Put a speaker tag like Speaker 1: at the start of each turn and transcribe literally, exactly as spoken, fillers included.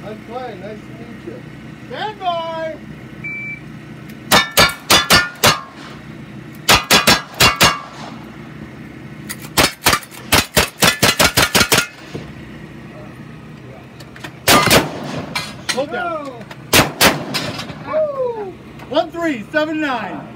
Speaker 1: I'm Clay. Nice to meet you.
Speaker 2: Stand by! Slow down. Woo! One three seven nine.